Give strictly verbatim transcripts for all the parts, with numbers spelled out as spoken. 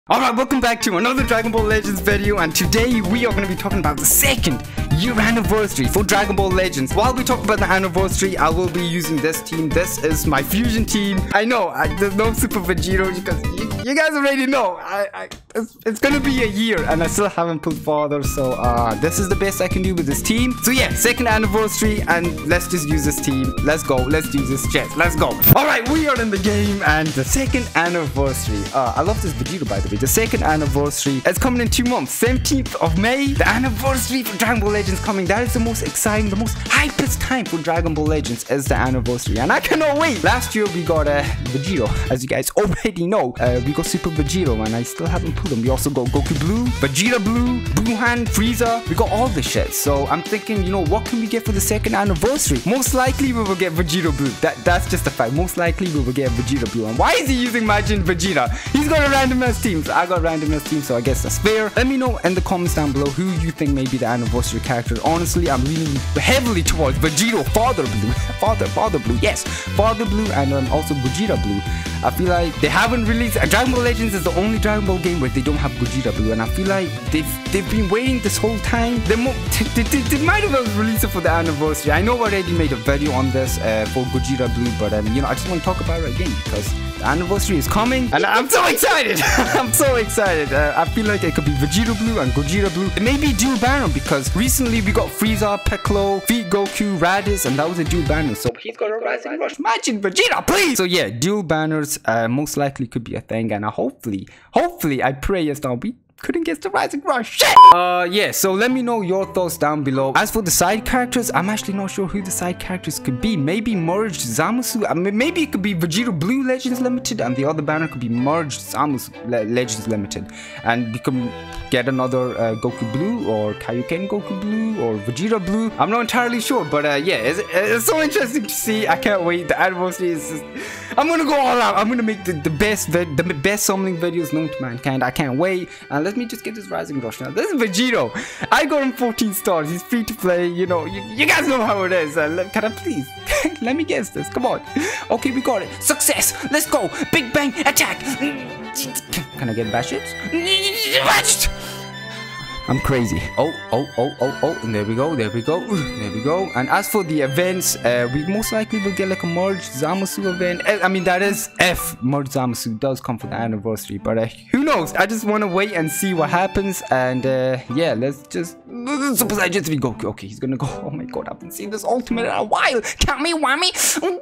Alright, welcome back to another Dragon Ball Legends video, and today we are going to be talking about the second year anniversary for Dragon Ball Legends. While we talk about the anniversary, I will be using this team. This is my fusion team. I know, I, there's no Super Vegito because you, you guys already know. I, I it's, it's going to be a year and I still haven't pulled father, so uh, this is the best I can do with this team. So yeah, second anniversary, and let's just use this team. Let's go, let's do this chest, let's go. Alright, we are in the game, and the second anniversary. Uh, I love this Vegito, by the way. The second anniversary is coming in two months, seventeenth of May. The anniversary for Dragon Ball Legends coming. That is the most exciting, the most hypest time for Dragon Ball Legends is the anniversary, and I cannot wait. Last year we got uh, Vegito, as you guys already know. Uh, we got Super Vegito, and I still haven't put them. We also got Goku Blue, Vegeta Blue, Buhan, Frieza. We got all the shit. So I'm thinking, you know, what can we get for the second anniversary? Most likely we will get Vegito Blue. That that's just a fact. Most likely we will get Vegeta Blue. And why is he using Majin Vegeta? He's got a random ass team. So I got random ass team, so I guess that's fair. Let me know in the comments down below who you think may be the anniversary character. Honestly, I'm leaning heavily towards Vegito Father Blue. Father, Father Blue, yes. Father Blue, and um, also Vegeta Blue. I feel like they haven't released... Uh, Dragon Ball Legends is the only Dragon Ball game where they don't have Vegeta Blue, and I feel like they've they've been waiting this whole time. They, mo they, they, they might have well released it for the anniversary. I know I already made a video on this uh, for Vegeta Blue, but um, you know, I just want to talk about it again because the anniversary is coming, and I'm so excited. I'm so excited. Uh, I feel like it could be Vegeta Blue and Gogeta Blue. It may be dual banner because recently we got Frieza, Piccolo, Feet Goku, Raditz, and that was a dual banner. So he's got a Rising Rush. Imagine Vegeta, please. So yeah, dual banners uh, most likely could be a thing, and I hopefully, hopefully, I pray yes, now we couldn't get the Rising Rush. Shit! Uh, yeah, so let me know your thoughts down below. As for the side characters, I'm actually not sure who the side characters could be. Maybe merged Zamasu. I mean, maybe it could be Vegito Blue Legends Limited, and the other banner could be merged Zamasu Le Legends Limited. And we can get another uh, Goku Blue, or Kaioken Goku Blue, or Vegeta Blue. I'm not entirely sure, but uh, yeah, it's, it's so interesting to see. I can't wait. The anniversary is just, I'm gonna go all out. I'm gonna make the, the best the best summoning videos known to mankind. I can't wait. And let me just get this Rising Rush now. This is Vegito. I got him fourteen stars. He's free to play. You know, you, you guys know how it is. Uh, can I please? Let me guess this. Come on. Okay, we got it. Success. Let's go. Big Bang Attack. Can I get bash it? I'm crazy. Oh, oh, oh, oh, oh, and there we go, there we go, there we go. And as for the events, uh, we most likely will get like a merged Zamasu event. I mean, that is if merged Zamasu does come for the anniversary, but uh, who knows? I just want to wait and see what happens. And uh, yeah, let's just Super Saiyan three Goku. Okay, he's gonna go. Oh my god, I've been seeing this ultimate in a while. Count me, whammy.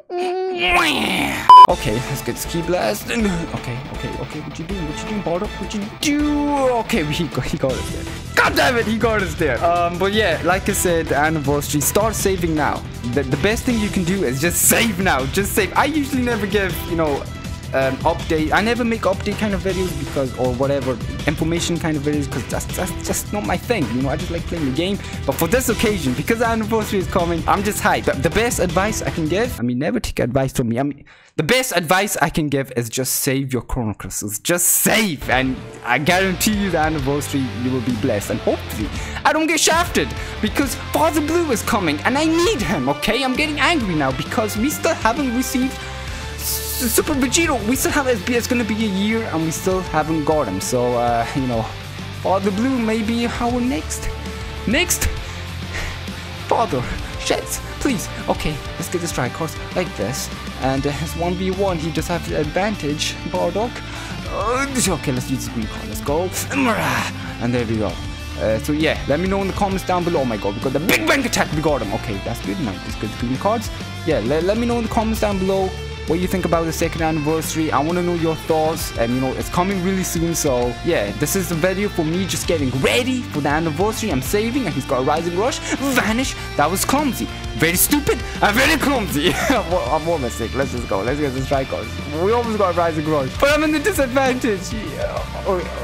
Okay, let's get this Ki Blast. Okay, okay, okay. What you doing? What you doing, Bardo? What you do? Okay, he got, he got us there. God damn it, he got us there. Um, but yeah, like I said, the anniversary, start saving now. The, the best thing you can do is just save now. Just save. I usually never give, you know, um, update. I never make update kind of videos because, or whatever, information kind of videos, because that's, that's just not my thing. You know, I just like playing the game. But for this occasion, because the anniversary is coming, I'm just hyped. The, the best advice I can give, I mean, never take advice from me. I mean, the best advice I can give is just save your chrono crystals. Just save, and I guarantee you the anniversary you will be blessed. And hopefully I don't get shafted because Father Blue is coming and I need him. Okay, I'm getting angry now because we still haven't received Super Vegito. We still have it's gonna be a year and we still haven't got him. So uh, you know, Father Blue may be our next next Father. Shits, please. Okay, let's get the strike course like this. And uh, it's one v one, he just has the advantage, Bardock. Uh, okay, let's use the green card, let's go. And there we go. Uh, so yeah, let me know in the comments down below. Oh my god, we got the Big Bang Attack, we got him. Okay, that's good now, let's get the green cards. Yeah, let, let me know in the comments down below what you think about the second anniversary. I want to know your thoughts, and you know, it's coming really soon. So yeah, this is the video for me just getting ready for the anniversary. I'm saving, and he's got a Rising Rush. Vanish. That was clumsy. Very stupid and very clumsy. I'm more mistake. Let's just go. Let's get the strike cards. We almost got a Rising Rush, but I'm in the disadvantage. Yeah.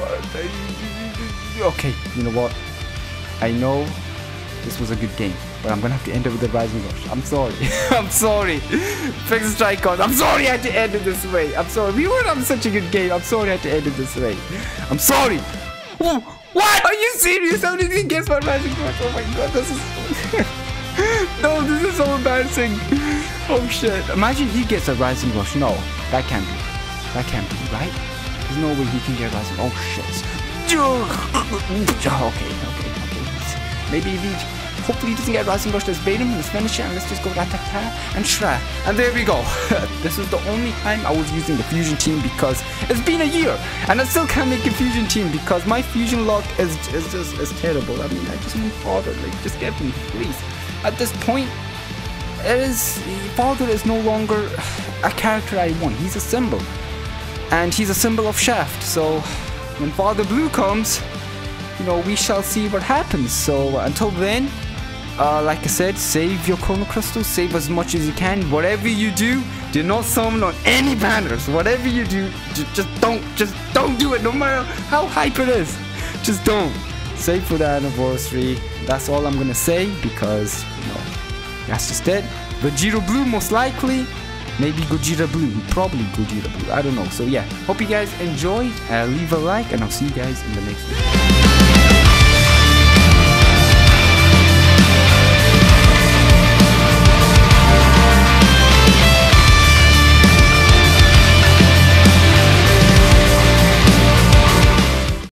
Okay, you know what? I know this was a good game, but I'm gonna have to end it with the Rising Rush. I'm sorry. I'm sorry. Fix the strike card. I'm sorry I had to end it this way. I'm sorry. We were having such a good game. I'm sorry I had to end it this way. I'm sorry. Oh, what? Are you serious? How did he guess my Rising Rush? Oh my god, this is... No, this is so embarrassing. Oh shit. Imagine he gets a Rising Rush. No, that can't be. That can't be, right? There's no way he can get rising. Oh shit. Okay, okay, okay. Maybe if he hopefully he doesn't get rising rush. Let's bait him, let's finish it, and let's just go Ratata and Shra. And there we go. This is the only time I was using the fusion team because it's been a year and I still can't make a fusion team because my fusion luck is, is just is terrible. I mean, I just want father, like just get me, please. At this point, it is father is no longer a character I want. He's a symbol. And he's a symbol of Shaft. So when Father Blue comes, you know, we shall see what happens. So until then, Uh, like I said, save your Chrono Crystals, save as much as you can. Whatever you do, do not summon on any banners. Whatever you do, just don't, just don't do it, no matter how hype it is. Just don't. Save for the anniversary. That's all I'm gonna say because, you know, that's just it. Vegito Blue most likely. Maybe Vegito Blue, probably Vegito Blue, I don't know. So yeah, hope you guys enjoyed. Uh, leave a like and I'll see you guys in the next video.